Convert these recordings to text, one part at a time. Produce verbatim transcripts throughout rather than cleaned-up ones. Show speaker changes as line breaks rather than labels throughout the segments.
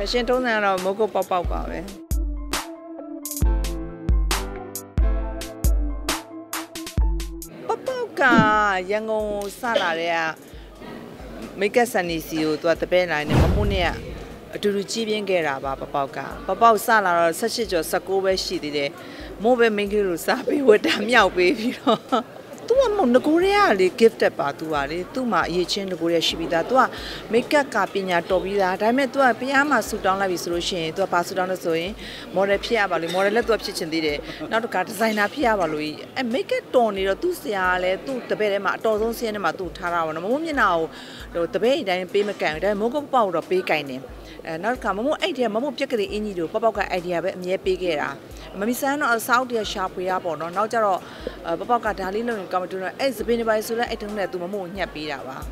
fashion ထုံးစံကတော့မိုးကုတ်ပေါက်ပေါက်ပါပဲပေါက်ပေါက်ကရန်ကုန်စလာတဲ့မိတ်ကဆန်နီစီကိုသူကတပည့်နိုင်နေမမှုနဲ့အတူတူကြီးပြင်းခဲ့တာပါပေါက်ပေါက်ကပေါက်ပေါက်စလာတော့၁၈ကျော်၁၉ပဲရှိသေးတယ်မို့ပဲမင်းကလေးလိုစားပေးဝတ်တာမြောက်ပေးပြီးတော့သူကမငကိုရဲကလေ gifted ပါသူကလေသူ့မှာအရေးချင်းငကိုရဲရှိပြီးသားသူက make up ကပညာတော်ပြီးသားဒါပေမဲ့သူကပြားမှာဆူတောင်းလိုက်ပြီဆိုလို့ရှိရင်သူကဘာဆူတောင်းလဲဆိုရင် model ဖြစ်ရပါလို့ model လည်းသူကဖြစ်ချင်သေးတယ်နောက်တစ်ခါ designer ဖြစ်ရပါလို့အဲ make up တော်နေတော့သူ့ဆရာကလည်းသူ့တပည့်ထဲမှာအတော်ဆုံးဆင်းထဲမှာသူ့ထားတာပါနော်မမိုးမျက်နှာကိုဟိုတပည့်အတိုင်းပေးမကန်ဒါပေမဲ့မိုးကုတ်ပေါက်တော့ပေးကင်တယ်အဲနောက်တစ်ခါမမိုးအဲ့ဒီမမိုးပြက်ကလေးအင်းကြီးတို့ပေါက်ပေါက်က idea ပဲအမြဲပေးခဲ့တာမမီဆန်းတော့အဆောက်တရရှာဖွေရပေါ့နော်နောက်ကြတော့ပေါက်ပေါက်ကဒါလေးလုံးကောင်းမတူတော့အဲ့စပင်းနေပါဆိုလဲအဲ့တုန်းကသူမမို့ညှက်ပေးတာပါ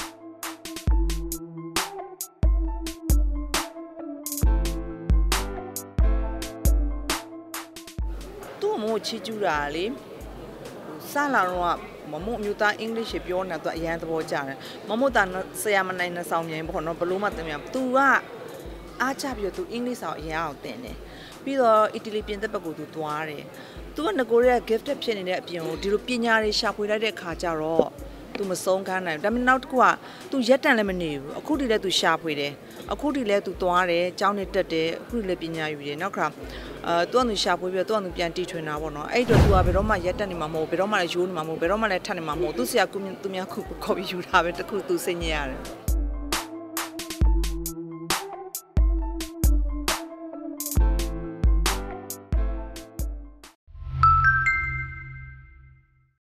သူ့မို့ချီကျူးတာလေစလာတော့မမို့အမျိုးသားအင်္ဂလိပ်ရှပြောနေတာသူအရန်သဘောကျတယ်မမို့တာဆရာမနိုင်နဲ့ဆောင်မြိုင်ပေါ့နော်ဘလို့မှတင်မြသူကအားချပြီးတော့သူအင်္ဂလိပ်ဆောင်အရန်အောင်တင်တယ်ပြီးတော့အီတလီပြင်သက်ဘက်ကိုသူသွားတယ်သူကငကိုရဲ gifted ဖြစ်နေတဲ့အပြင်ကိုဒီလိုပညာတွေရှာဖွေလိုက်တဲ့ခါကျတော့သူမဆုံးခန်းနိုင်ဒါပေမဲ့နောက်တစ်ခုကသူရက်တန်လည်းမနေဘူးအခုဒီလည်းသူရှာဖွေတယ်အခုဒီလည်းသူသွားတယ်ကျောင်းနေတက်တယ်အခုဒီလည်းပညာယူတယ်နောက်ခါအဲသူကသူရှာဖွေပြီးတော့သူကသူပြန်တီထွင်တာပေါ့နော်အဲ့တော့သူကဘယ်တော့မှရက်တက်နေမှာမဟုတ်ဘယ်တော့မှလည်းရိုးနေမှာမဟုတ်ဘယ်တော့မှလည်းထပ်နေမှာမဟုတ်သူဆရာကသူများခုခေါ်ပြီးယူတာပဲတခုသူစိတ်ညစ်ရတယ်